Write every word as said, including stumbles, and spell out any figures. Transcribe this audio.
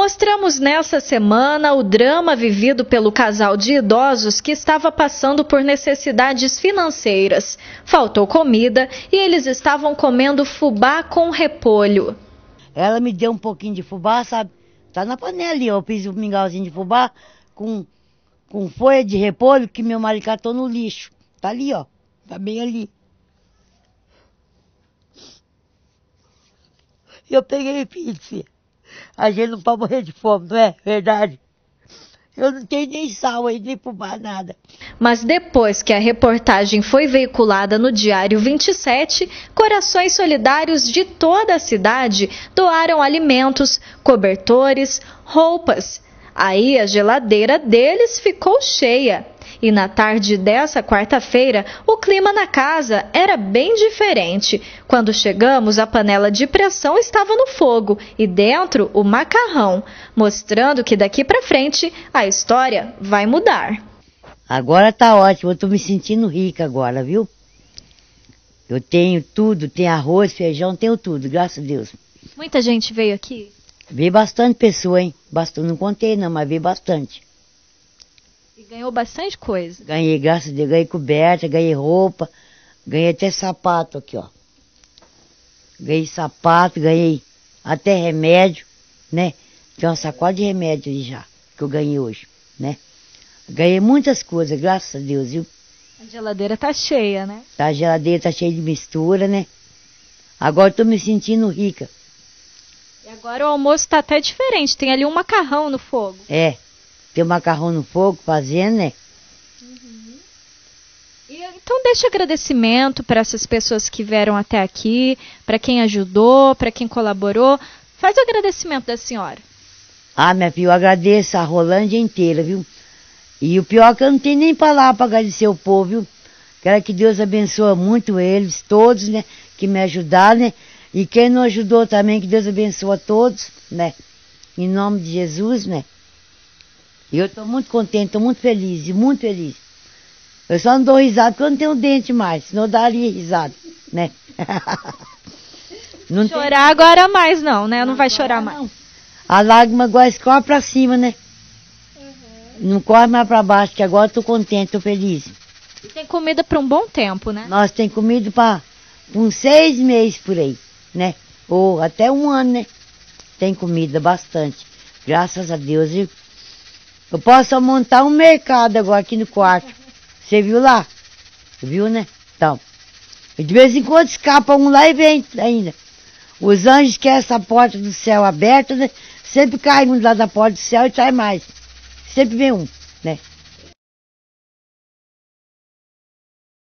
Mostramos nessa semana o drama vivido pelo casal de idosos que estava passando por necessidades financeiras. Faltou comida e eles estavam comendo fubá com repolho. Ela me deu um pouquinho de fubá, sabe? Tá na panela ali, ó. Eu fiz um mingauzinho de fubá com, com folha de repolho que meu marido catou no lixo. Tá ali, ó. Tá bem ali. Eu peguei e fiz, filha. A gente não pode morrer de fome, não é verdade? Eu não tenho nem sal aí, nem fubá, nada. Mas depois que a reportagem foi veiculada no Diário vinte e sete, corações solidários de toda a cidade doaram alimentos, cobertores, roupas. Aí a geladeira deles ficou cheia. E na tarde dessa quarta-feira, o clima na casa era bem diferente. Quando chegamos, a panela de pressão estava no fogo e dentro o macarrão, mostrando que daqui para frente a história vai mudar. Agora tá ótimo, eu tô me sentindo rica agora, viu? Eu tenho tudo, tenho arroz, feijão, tenho tudo, graças a Deus. Muita gente veio aqui? Veio bastante pessoa, hein? Bastante, não contei não, mas veio bastante. E ganhou bastante coisa. Ganhei, graças a Deus, ganhei coberta, ganhei roupa, ganhei até sapato aqui, ó. Ganhei sapato, ganhei até remédio, né? Tem uma sacola de remédio aí já, que eu ganhei hoje, né? Ganhei muitas coisas, graças a Deus, viu? A geladeira tá cheia, né? Tá, a geladeira tá cheia de mistura, né? Agora eu tô me sentindo rica. E agora o almoço tá até diferente, tem ali um macarrão no fogo. É. Tem o macarrão no fogo fazendo, né? Uhum. E, então deixa agradecimento para essas pessoas que vieram até aqui, para quem ajudou, para quem colaborou. Faz o agradecimento da senhora. Ah, minha filha, eu agradeço a Rolândia inteira, viu? E o pior é que eu não tenho nem palavra para agradecer o povo, viu? Quero que Deus abençoe muito eles, todos, né? Que me ajudaram, né? E quem não ajudou também, que Deus abençoe a todos, né? Em nome de Jesus, né? E eu estou muito contente, estou muito feliz, muito feliz. Eu só não dou risada porque eu não tenho dente mais, senão eu daria risada, né? Não chorar tem... agora mais não, né? Não, não vai chorar mais. Não. A lágrima agora escorre para cima, né? Uhum. Não corre mais para baixo, que agora estou contente, estou feliz. E tem comida para um bom tempo, né? Nós tem comida para uns seis meses por aí, né? Ou até um ano, né? Tem comida bastante, graças a Deus, viu? Eu posso montar um mercado agora aqui no quarto. Você viu lá? Viu, né? Então, de vez em quando escapa um lá e vem ainda. Os anjos querem essa porta do céu aberta, né? Sempre cai um lá da porta do céu e sai mais. Sempre vem um, né?